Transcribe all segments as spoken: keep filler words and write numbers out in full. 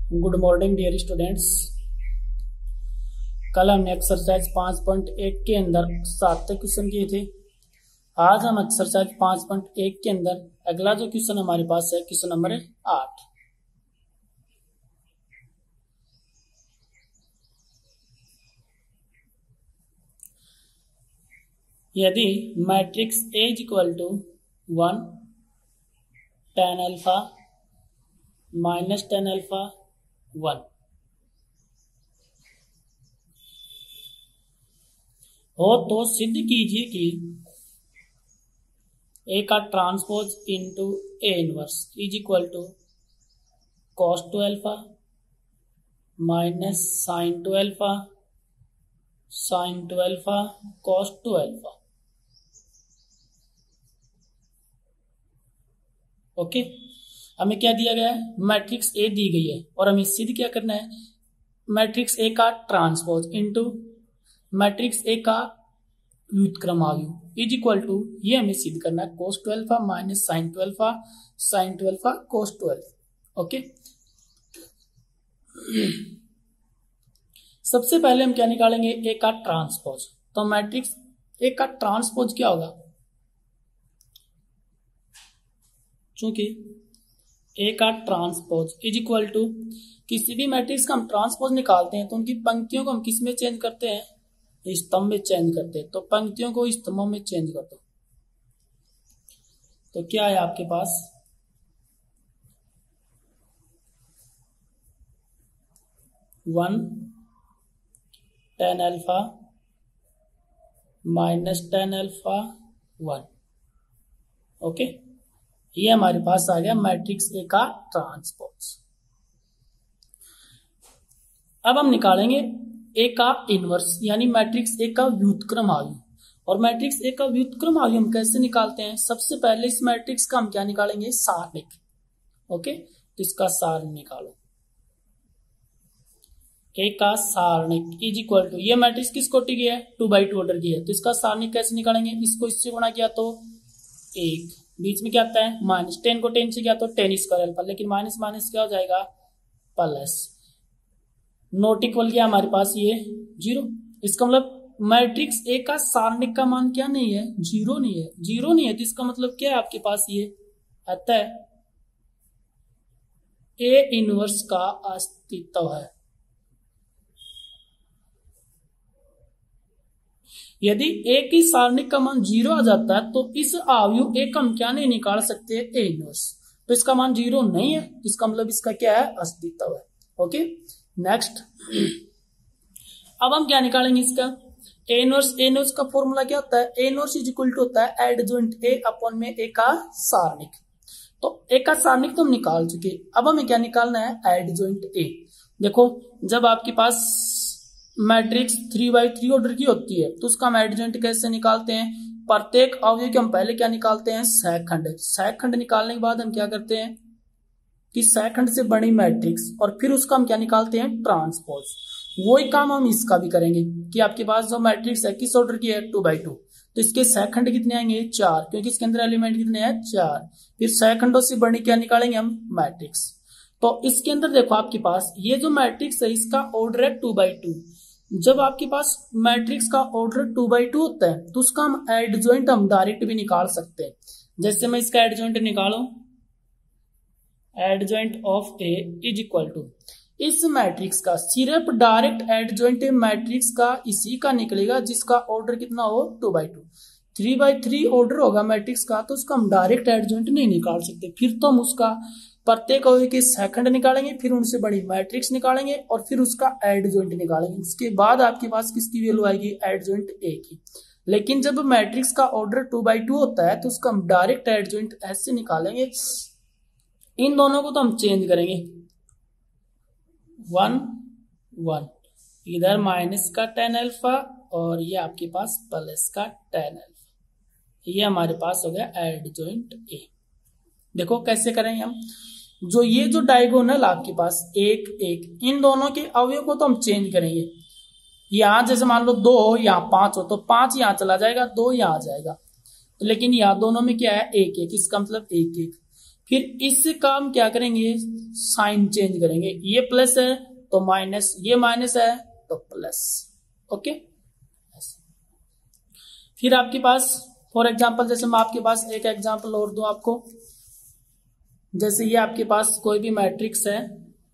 Good morning dear students. कल हमने exercise पाँच पॉइंट एक के अंदर सात तक क्वेश्चन किए थे। आज हम एक्सरसाइज पाँच पॉइंट एक के अंदर अगला जो क्वेश्चन हमारे पास है क्वेश्चन नंबर आठ। यदि matrix A is equal to one ten alpha minus ten alpha one हो तो सिद्ध कीजिए कि ए का transpose into A inverse is equal to cos two alpha minus sine two alpha sine two alpha cos two alpha. Okay, हमें क्या दिया गया है? मैट्रिक्स ए दी गई है और हमें सिद्ध क्या करना है? मैट्रिक्स ए का ट्रांसपोज इनटू मैट्रिक्स ए का व्युत्क्रमावयु इज इक्वल टू, ये हमें सिद्ध करना है cos two alpha minus sine two alpha sine two alpha cos two alpha. Okay, सबसे पहले हम क्या निकालेंगे? ए का ट्रांसपोज। तो मैट्रिक्स ए का ट्रांसपोज क्या होगा? चूंकि ए का ट्रांसपोज इज इक्वल टू, किसी भी मैट्रिक्स का हम ट्रांसपोज निकालते हैं तो उनकी पंक्तियों को हम किस में चेंज करते हैं? स्तंभ में चेंज करते हैं। तो पंक्तियों को स्तंभों में चेंज कर दो। तो क्या है आपके पास? One ten alpha minus ten alpha one. Okay, ये हमारे पास आ गया मैट्रिक्स ए का ट्रांसपोज। अब हम निकालेंगे ए का इनवर्स यानी मैट्रिक्स ए का व्युत्क्रमावयु। और मैट्रिक्स ए का व्युत्क्रमावयु हम कैसे निकालते हैं? सबसे पहले इस मैट्रिक्स का हम क्या निकालेंगे? सारणिक। ओके, तो इसका सारणिक निकालो। ए का सारणिक इज इक्वल टू, ये मैट्रिक्स किस कोटि की है? टू बाई टू ऑर्डर की है। तो इसका सारणिक कैसे निकालेंगे? इसको इससे गुणा किया तो एक, बीच में क्या आता है? माइनस, टेन को टेन से किया तो टेन स्क्वायर अल्फा, लेकिन माइनस माइनस क्या हो जाएगा? प्लस। नॉट इक्वल क्या हमारे पास? ये जीरो। इसका मतलब मैट्रिक्स ए का सारणिक का मान क्या नहीं है? जीरो नहीं है। जीरो नहीं है तो इसका मतलब क्या है आपके पास? ये अतः ए इनवर्स का अस्तित्व है। यदि ए की सारणिक का मान जीरो आ जाता है तो इस अवयव ए का हम क्या नहीं निकाल सकते? A inverse. तो इसका मान जीरो नहीं है, इसका मतलब इसका क्या है? अस्तित्व है। Okay, next. अब हम क्या निकालेंगे इसका? A inverse. ए इनवर्स का फॉर्मूला क्या होता है? A inverse is equal to होता है एडजॉइंट ए अपॉन में ए का सारणिक। तो ए का सारणिक तो हम निकाल चुके, अब हमें क्या निकालना है? Adjoint A. देखो, जब आपके पास matrix three by three order की होती है तो उसका हम एडजॉइंट कैसे निकालते हैं? प्रत्येक अवयव के हम पहले क्या निकालते हैं? सहखंड। सहखंड निकालने के बाद हम क्या करते हैं कि सहखंड से बड़ी मैट्रिक्स, और फिर उसका हम क्या निकालते हैं? ट्रांसपोज। वही काम हम इसका भी करेंगे कि आपके पास जो मैट्रिक्स है किस ऑर्डर की है? Two by two. तो इसके सहखंड कितने आएंगे? चार, क्योंकि इसके अंदर एलिमेंट कितने हैं? चार। फिर सहखंडों से बड़ी क्या निकालेंगे हम? मैट्रिक्स। तो इसके अंदर देखो आपके पास ये जो मैट्रिक्स है इसका ऑर्डर है टू बाई टू। जब आपके पास मैट्रिक्स का ऑर्डर टू बाई टू होता है तो उसका हम एडजॉइंट हम डायरेक्ट भी निकाल सकते हैं। जैसे मैं इसका एडजॉइंट निकालू, adjoint of A is equal to, इस मैट्रिक्स का सिर्फ डायरेक्ट एडजॉइंट मैट्रिक्स का इसी का निकलेगा जिसका ऑर्डर कितना हो? Two by two. Three by three order होगा मैट्रिक्स का तो उसका हम डायरेक्ट एडजॉइंट नहीं निकाल सकते। फिर तो हम उसका प्रत्येक अवयव के सेकंड निकालेंगे, फिर उनसे बड़ी मैट्रिक्स निकालेंगे और फिर उसका एडजॉइंट निकालेंगे। इसके बाद आपके पास किसकी वैल्यू आएगी? एडजॉइंट ए की। लेकिन जब मैट्रिक्स का ऑर्डर टू बाई टू होता है तो उसका हम डायरेक्ट एडजॉइंट ऐसे निकालेंगे। इन दोनों को तो हम चेंज करेंगे, वन वन, इधर माइनस का टेन अल्फा और ये आपके पास प्लस का टेन अल्फा। ये हमारे पास हो गया एडजॉइंट ए। देखो कैसे करेंगे हम? जो ये जो डायगोनल आपके पास एक एक, इन दोनों के अवयव को तो हम चेंज करेंगे। यहां जैसे मान लो दो हो, यहाँ पांच हो तो पांच यहां चला जाएगा, दो यहां आ जाएगा। लेकिन यहाँ दोनों में क्या है? एक एक, इसका मतलब एक एक। फिर इसका हम क्या करेंगे, साइन चेंज करेंगे। ये प्लस है तो माइनस, ये माइनस है तो प्लस। ओके, फिर आपके पास फॉर एग्जांपल, जैसे मैं आपके पास एक एग्जांपल और दूं आपको, जैसे ये आपके पास कोई भी मैट्रिक्स है,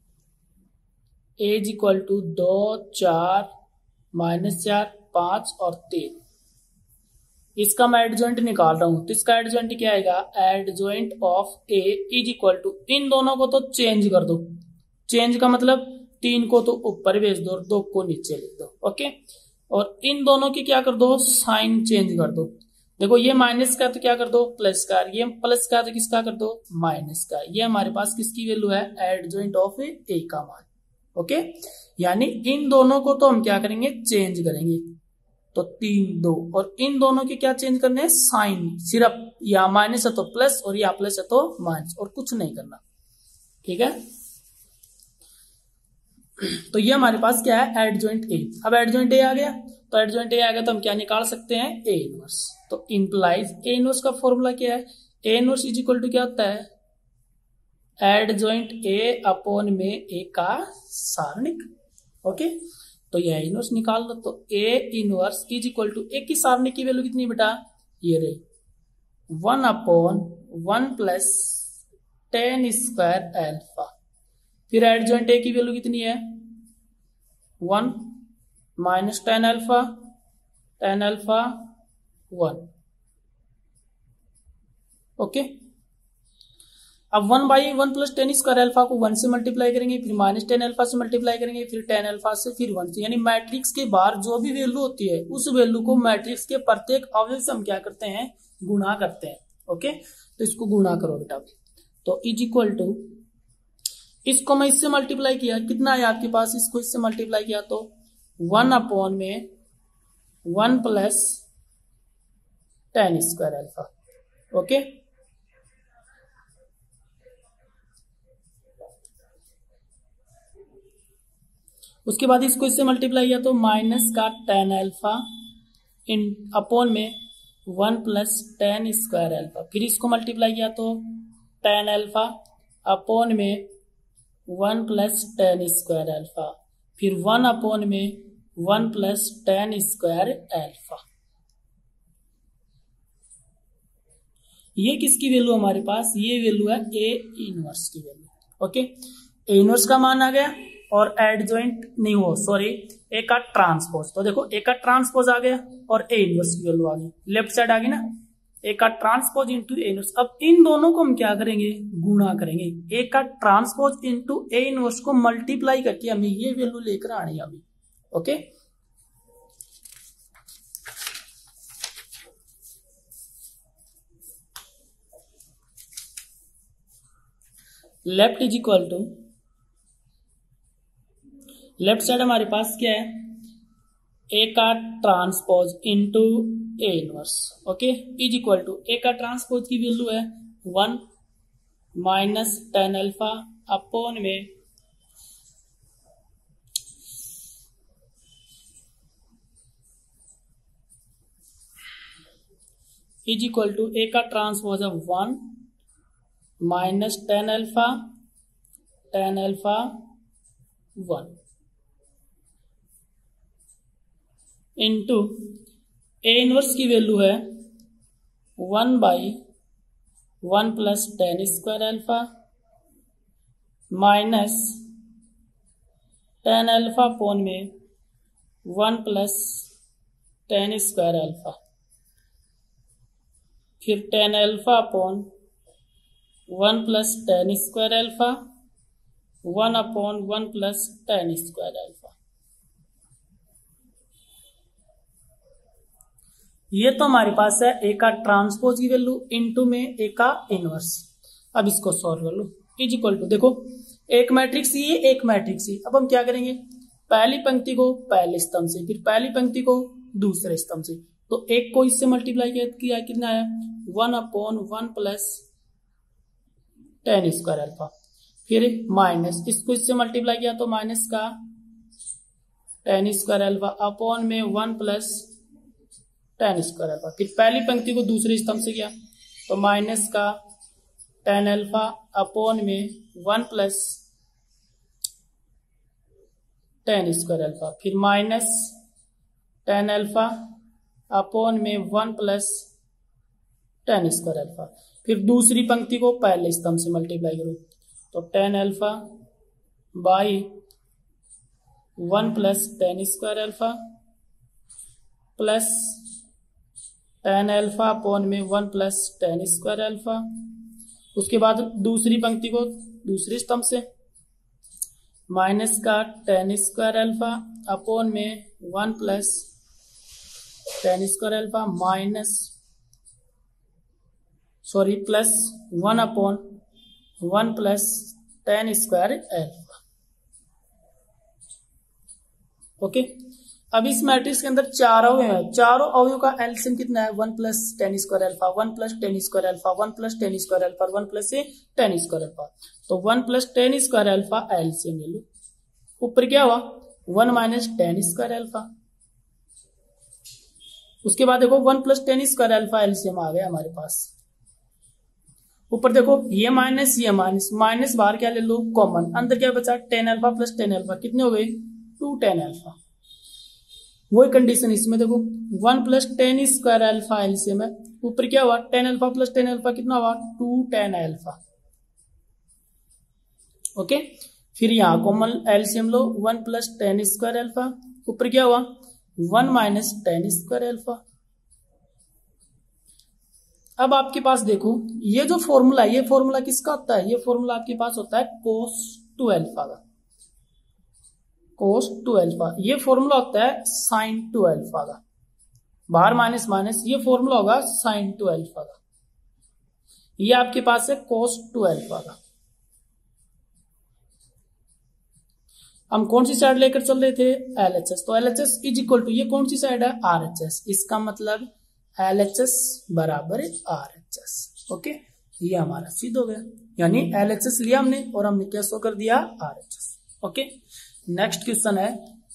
ए इज इक्वल टू दो, चार, माइनस चार, पांच और तीन, इसका मैं एडजॉइंट निकाल रहा हूं, तो इसका एडजॉइंट क्या आएगा, adjoint of A is equal to, इन दोनों को तो चेंज कर दो, चेंज का मतलब तीन को तो ऊपर भेज दो और दो को नीचे लिख दो। ओके, और इन दोनों की क्या कर दो, साइन चेंज कर दो। देखो ये माइनस का तो क्या कर दो, प्लस का, ये प्लस का तो किसका कर दो, माइनस का। ये हमारे पास किसकी वैल्यू है, एडजॉइंट ऑफ ए का मान। ओके, यानी इन दोनों को तो हम क्या करेंगे, चेंज करेंगे, तो तीन दो, और इन दोनों के क्या चेंज करने हैं, साइन, सिर्फ यहाँ माइनस है तो प्लस और यहाँ प्लस है तो माइनस, और कुछ नहीं करना। ठीक है, तो ये हमारे पास क्या है, एडजॉइंट ए। अब एडजॉइंट ए आ गया, तो एडजॉइंट ए आ गया तो हम क्या निकाल सकते हैं, ए इनवर्स। तो इंप्लाइज ए इनवर्स का फॉर्मूला क्या है, A inverse is equal to क्या होता है, एडजॉइंट ए अपॉन में ए का सारणिक। ओके, तो ये इनवर्स निकाल लो, तो A inverse is equal to, A की सारणिक की वैल्यू कितनी बेटा, ये रही one upon one plus ten square alpha. फिर एडजॉइंट ए की वैल्यू कितनी है, one minus ten alpha, ten alpha one. Okay, अब one by one plus ten square alpha को वन से मल्टीप्लाई करेंगे, फिर माइनस टेन एल्फा से मल्टीप्लाई करेंगे, फिर टेन एल्फा से, फिर वन से, यानी मैट्रिक्स के बाहर जो भी वैल्यू होती है उस वैल्यू को मैट्रिक्स के प्रत्येक अवयव से हम क्या करते हैं, गुणा करते हैं। ओके, तो इसको गुणा करो बेटा, तो इज इक्वल टू, इसको मैं इससे मल्टीप्लाई किया, कितना है आपके पास, इसको इससे मल्टीप्लाई किया तो वन अपॉन में one plus ten square alpha. Okay, उसके बाद इसको इससे मल्टीप्लाई किया तो माइनस का टेन एल्फा इन अपॉन में one plus ten square alpha. फिर इसको मल्टीप्लाई किया तो टेन एल्फा अपॉन में one plus ten square alpha, फिर वन अपॉन में one plus ten square alpha. ये किसकी वैल्यू हमारे पास, ये वैल्यू है ए इनवर्स की वैल्यू। ओके, ए इनवर्स का मान आ गया, और एडजॉइंट नहीं हो, सॉरी, ए का ट्रांसपोज। तो देखो ए का ट्रांसपोज आ गया और ए इनवर्स की वैल्यू आ गई, लेफ्ट साइड आ गई ना, ए का ट्रांसपोज इंटू ए इनवर्स। अब इन दोनों को हम क्या करेंगे, गुणा करेंगे। ए का ट्रांसपोज इंटू ए इनवर्स को मल्टीप्लाई करके हमें ये वैल्यू लेकर आनी है अभी। Okay, left is equal to, left side हमारे पास क्या है, ए का transpose into A inverse. Okay, is equal to, A का ट्रांसपोज की वैल्यू है one minus ten alpha upon में इज इक्वल टू, ए का ट्रांसपोज है one minus ten alpha ten alpha one into A inverse की value है one by one plus ten square alpha minus ten alpha upon में one plus ten square alpha, फिर ten alpha upon one plus ten square alpha, one upon one plus ten square alpha. ये तो हमारे पास है A का transpose की value into में ए का इनवर्स। अब इसको सॉल्व कर लो, इज इक्वल टू, देखो एक मैट्रिक्स ये, एक मैट्रिक्स ये। अब हम क्या करेंगे, पहली पंक्ति को पहले स्तंभ से, फिर पहली पंक्ति को दूसरे स्तंभ से, तो एक को इससे मल्टीप्लाई किया, कितना आया, one upon one plus ten square alpha, फिर माइनस, इसको इससे मल्टीप्लाई किया तो माइनस का टेन स्क्वायर अल्फा अपॉन में one plus ten square alpha, फिर पहली पंक्ति को दूसरे स्तंभ से किया तो माइनस का टेन अल्फा अपॉन में one plus ten square alpha, फिर माइनस टेन अल्फा अपॉन में one plus ten square alpha. फिर दूसरी पंक्ति को पहले स्तंभ से मल्टीप्लाई करो, तो ten alpha by one plus ten square alpha plus ten alpha upon में one plus ten square alpha. उसके बाद दूसरी पंक्ति को दूसरे स्तंभ से माइनस का टेन स्क्वायर अल्फा अपॉन में one plus ten square alpha minus sorry plus one upon one plus ten square alpha. Okay, अब इस मैट्रिक्स के अंदर चार अवयव है, चारों अवयव का एलसीएम कितना है, one plus ten square alpha, one plus ten square alpha, one plus ten square alpha, one plus ten square alpha. तो one plus ten square alpha LCM ले लो। ऊपर क्या हुआ, one minus ten square alpha. उसके बाद देखो one plus ten square alpha LCM आ गया हमारे पास। ऊपर देखो ये माइनस ये माइनस, माइनस बाहर क्या ले लो कॉमन, अंदर क्या बचा ten alpha plus ten alpha, कितने हो गए टू टेन अल्फा। वही कंडीशन इसमें देखो one plus ten square alpha LCM है, ऊपर क्या हुआ ten alpha plus ten alpha कितना हुआ टू टेन अल्फा। ओके, फिर यहां कॉमन एलसीएम लो, one plus ten square alpha, ऊपर क्या हुआ one minus ten square alpha. अब आपके पास देखो ये जो फॉर्मूला है, ये फॉर्मूला किसका होता है, ये फॉर्मूला आपके पास होता है कोस टू अल्फा का, कोस टू अल्फा। ये फॉर्मूला होता है साइन टू अल्फा का, बाहर माइनस माइनस, ये फॉर्मूला होगा साइन टू अल्फा का। ये आपके पास है कोस टू अल्फा का। हम कौन सी साइड लेकर चल रहे थे, एलएचएस, तो एलएचएस इज इक्वल टू ये कौन सी साइड है आरएचएस, इसका मतलब एलएचएस बराबर आरएचएस। ओके, ये हमारा सिद्ध हो गया, यानी एलएचएस लिया हमने और हमने क्या शो कर दिया आरएचएस। ओके, नेक्स्ट क्वेश्चन है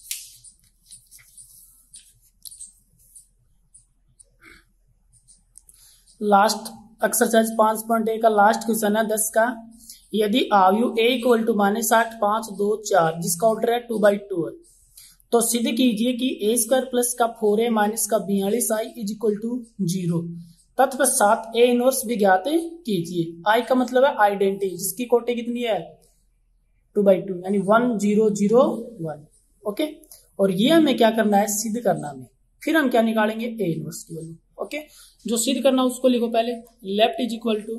लास्ट एक्सरसाइज पांच पॉइंट ए का लास्ट क्वेश्चन है दस का। यदि अवयव ए इक्वल टू माइनस आठ पांच दो चार जिसका ऑर्डर है टू बाई टू है, तो सिद्ध कीजिए कि ए स्क्वायर प्लस का फोर ए माइनस का बयालीस I is equal to zero. तत्पश्चात ए इनवर्स भी ज्ञात कीजिए। आई का मतलब है आइडेंटिटी, जिसकी कोटि कितनी है टू बाई टू, यानी one zero zero one. Okay, और ये हमें क्या करना है सिद्ध करना है, फिर हम क्या निकालेंगे ए इनवर्स की वैल्यू। ओके, जो सिद्ध करना उसको लिखो पहले, left is equal to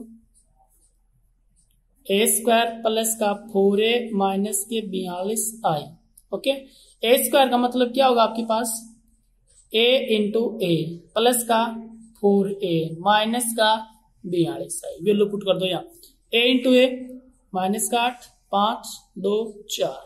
A square plus का फोर ए माइनस के बयालीस आई। ओके, ए स्क्वायर का मतलब क्या होगा आपके पास ए इंटू ए प्लस का फोर ए माइनस का बयालीस आई, वैल्यू पुट कर दो यहाँ, ए इंटू ए माइनस का आठ पांच दो चार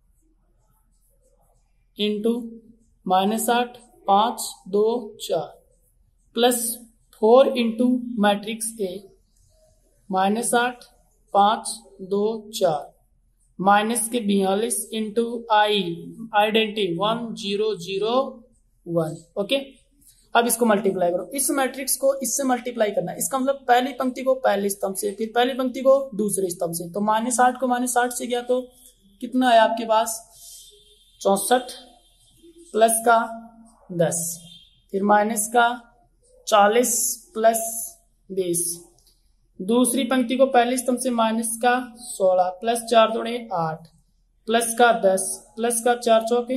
इंटू माइनस आठ पांच दो चार plus four into matrix A minus आठ पांच दो चार माइनस के बयालीस into I identity one zero zero one. Okay, अब इसको मल्टीप्लाई करो, इस मैट्रिक्स को इससे मल्टीप्लाई करना है, इसका मतलब पहली पंक्ति को पहले स्तंभ से, फिर पहली पंक्ति को दूसरे स्तंभ से। तो माइनस आठ को माइनस आठ से गया तो कितना है आपके पास चौसठ प्लस का दस, फिर माइनस का चालीस प्लस बीस, दूसरी पंक्ति को पहले स्तंभ से माइनस का सोलह प्लस चार दूनी आठ प्लस का दस प्लस का चार चौके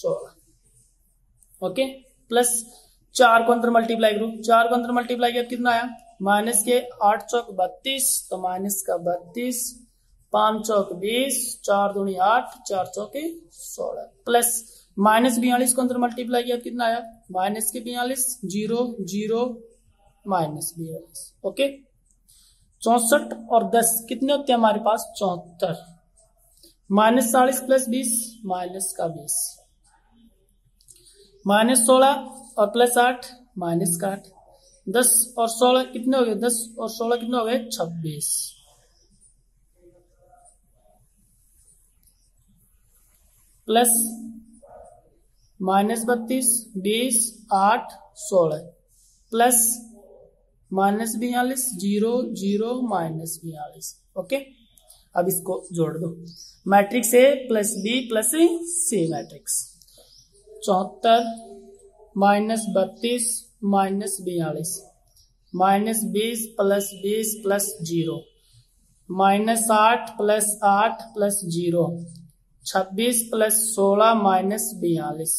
सोलह। ओके, प्लस चार को अंदर मल्टीप्लाई करो, चार को अंदर मल्टीप्लाई किया कितना आया माइनस के आठ चौक बत्तीस, तो माइनस का बत्तीस, पांच चौक बीस, चार दूनी आठ, चार चौके सोलह, प्लस माइनस बयालीस को अंदर मल्टीप्लाई किया कितना आया माइनस के बयालीस, जीरो जीरो माइनस बयालीस। ओके, चौसठ और दस कितने होते हैं हमारे पास चौहत्तर, माइनस चालीस प्लस बीस माइनस का बीस, माइनस सोलह और प्लस आठ माइनस का आठ, दस और सोलह कितने हो गए दस और सोलह कितने हो गए छब्बीस, प्लस माइनस बत्तीस बीस आठ सोलह प्लस माइनस बयालीस, जीरो जीरो माइनस बयालीस। ओके, अब इसको जोड़ दो, matrix A plus B plus C matrix. चौहत्तर माइनस बत्तीस माइनस बयालीस, माइनस बीस प्लस बीस प्लस जीरो, माइनस आठ प्लस आठ प्लस जीरो, छब्बीस प्लस सोलह माइनस बयालीस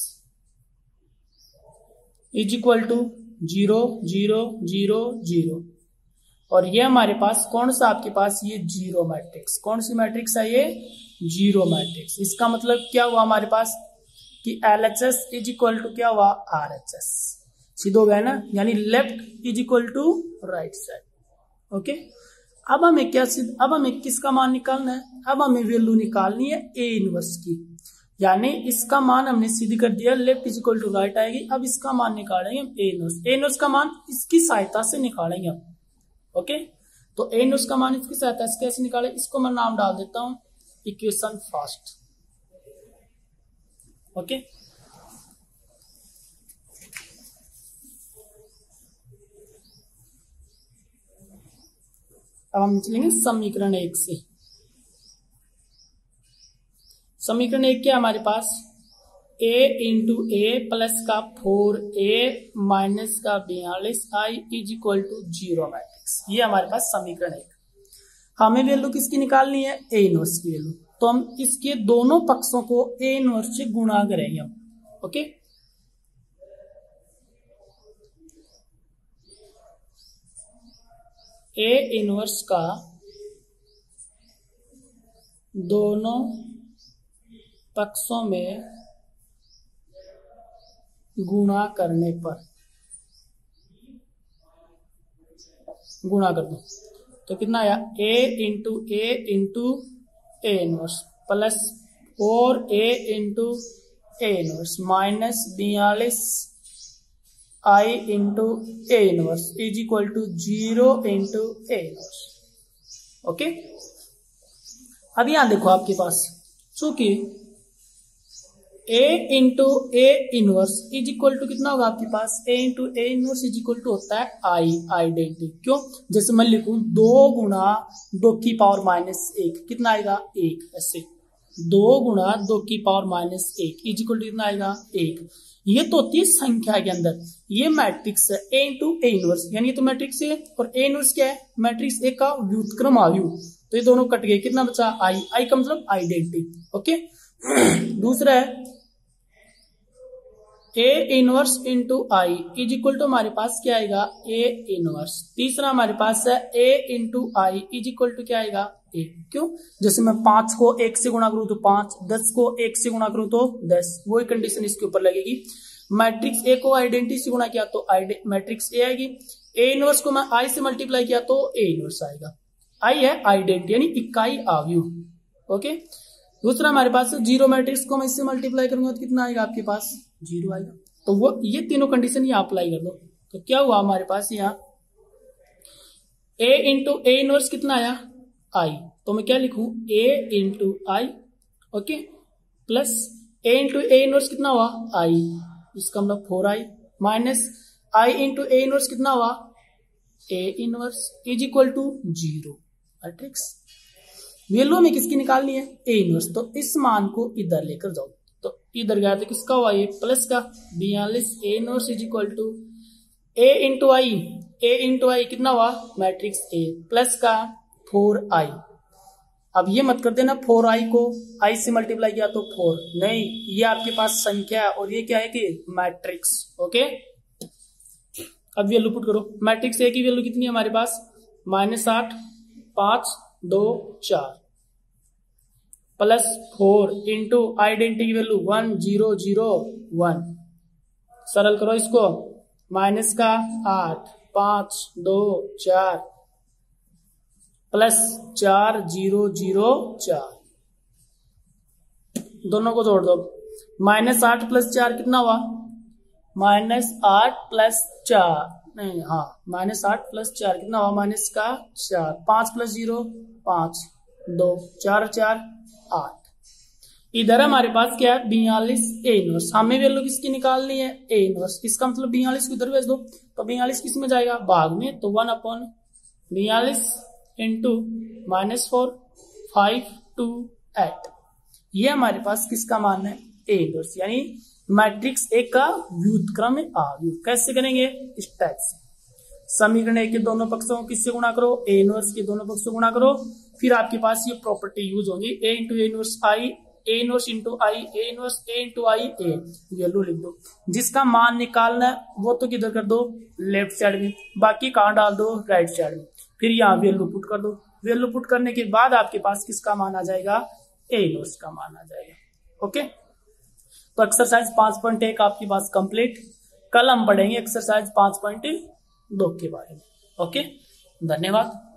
is equal to zero zero zero zero. और ये हमारे पास कौन सा, आपके पास ये जीरो मैट्रिक्स, कौन सी मैट्रिक्स है ये, जीरो मैट्रिक्स। इसका मतलब क्या हुआ हमारे पास कि L H S is equal to क्या हुआ, आर एच एस। सीधे हो गया ना, यानी left is equal to right side. Okay, अब हमें क्या, अब हमें किसका मान निकालना है, अब हमें वैल्यू निकालनी है ए इनवर्स की, यानी इसका मान हमने सीधी कर दिया, left is equal to right आएगी। अब इसका मान निकालेंगे हम ए इनवर्स, ए इनवर्स का मान इसकी सहायता से निकालेंगे हम। ओके, तो ए इनवर्स का मान इसकी सहायता से कैसे निकाले, इसको मैं नाम डाल देता हूं इक्वेशन फर्स्ट। ओके, अब हम चलेंगे समीकरण एक से। समीकरण एक क्या है हमारे पास, a इंटू ए प्लस का फोर ए माइनस का बयालीस I is equal to zero matrix. ये हमारे पास समीकरण एक। हमें वैल्यू किसकी निकालनी है, ए इनवर्स की वैल्यू। तो हम इसके दोनों पक्षों को ए इनवर्स से गुणा करेंगे हम। ओके, ए इनवर्स का दोनों पक्षों में गुणा करने पर, गुणा कर दो तो कितना आया, A into A into A inverse plus four A into A inverse minus बयालीस I into A inverse is equal to zero into A inverse. Okay, अब यहां देखो आपके पास चूंकि a into A inverse is equal to कितना होगा आपके पास, a into A inverse is equal to होता है आई आइडेंटिटी। क्यों, जैसे मैं लिखूं दो गुणा दो की पावर माइनस एक, कितना आएगा एक, ऐसे दो गुणा दो की पावर माइनस एक इज इक्वल टू कितना आएगा एक। ये तो होती है संख्या के अंदर, ये मैट्रिक्स है a इंटू ए इनवर्स, यानी ये तो मैट्रिक्स है और a इनवर्स क्या है, मैट्रिक्स ए का व्युत्क्रम आव्यूह। तो ये दोनों कट गए, कितना बचा आई, आई का मतलब आइडेंटिटी। ओके, दूसरा है A inverse into I is equal to हमारे पास क्या आएगा, ए इनवर्स। तीसरा हमारे पास है A into I is equal to क्या आएगा, ए। क्यों, जैसे मैं पांच को एक से गुणा करूं तो पांच, दस को एक से गुणा करूं तो दस, वही कंडीशन इसके ऊपर लगेगी। मैट्रिक्स ए को आइडेंटिटी से गुणा किया तो मैट्रिक्स ए आएगी, ए इनवर्स को मैं आई से मल्टीप्लाई किया तो ए इनवर्स आएगा। आई है आइडेंटिटी यानी इकाई आव्यूह। ओके, दूसरा हमारे पास जीरो मैट्रिक्स को मैं इससे मल्टीप्लाई करूंगा तो कितना आएगा आपके पास, जीरो आएगा। तो वो ये तीनों कंडीशन यहाँ अप्लाई कर दो तो क्या हुआ हमारे पास, यहाँ a इंटू ए इनवर्स कितना आया, आई। तो मैं क्या लिखूं, a into I, okay, plus a into A inverse कितना हुआ, आई, इसका मतलब four I, minus I into A inverse कितना हुआ, a inverse is equal to zero matrix. Value में किसकी निकालनी है, ए इनवर्स। तो इस मान को इधर लेकर जाओ, तो इधर गया तो किसका हुआ, ये प्लस का बयालीस A inverse is equal to A into I, A into I कितना हुआ, मैट्रिक्स ए, प्लस का फोर आई। अब ये मत कर देना फोर आई को आई से मल्टीप्लाई किया तो फोर, नहीं, ये आपके पास संख्या है और ये क्या है कि मैट्रिक्स। ओके, अब वैल्यू पुट करो, मैट्रिक्स ए की वैल्यू कितनी है हमारे पास, माइनस आठ, पांच, दो, चार, प्लस फोर इंटू आइडेंटिटी की value one zero zero one, सरल करो इसको, माइनस का आठ, पांच, दो, चार, प्लस चार जीरो जीरो चार, दोनों को जोड़ दो, माइनस आठ प्लस चार कितना हुआ, माइनस आठ प्लस चार, नहीं हाँ माइनस आठ प्लस चार कितना हुआ, माइनस का चार, पांच प्लस जीरो पांच, दो, चार चार आठ। इधर हमारे पास क्या है, बयालीस ए इनवर्स। हमें वैल्यू किसकी निकालनी है, ए इनवर्स। इसका मतलब बयालीस को इधर भेज दो तो बयालीस किस में जाएगा, भाग में, तो वन अपॉन बयालीस into minus four five two eight, ये हमारे पास किसका मान है, ए इनवर्स, यानी मैट्रिक्स ए का व्युत्क्रम आव्यूह। कैसे करेंगे, इस टाइप से समीकरण ए के दोनों पक्षों को किससे गुणा करो, ए इनवर्स के दोनों पक्षों गुणा करो, फिर आपके पास ये प्रॉपर्टी यूज होगी, A into A inverse I, A inverse into I, A inverse A into I, A value लिख दो। जिसका मान निकालना है वो तो किधर कर दो, लेफ्ट साइड में, बाकी कहाँ डाल दो, राइट साइड में, फिर यहाँ वैल्यू पुट कर दो। वैल्यू पुट करने के बाद आपके पास किसका मान आ जाएगा, ए इनवर्स का मान आ जाएगा। ओके, तो एक्सरसाइज पांच पॉइंट एक आपके पास कंप्लीट। कल हम पढ़ेंगे एक्सरसाइज पांच पॉइंट दो के बारे में। ओके, धन्यवाद।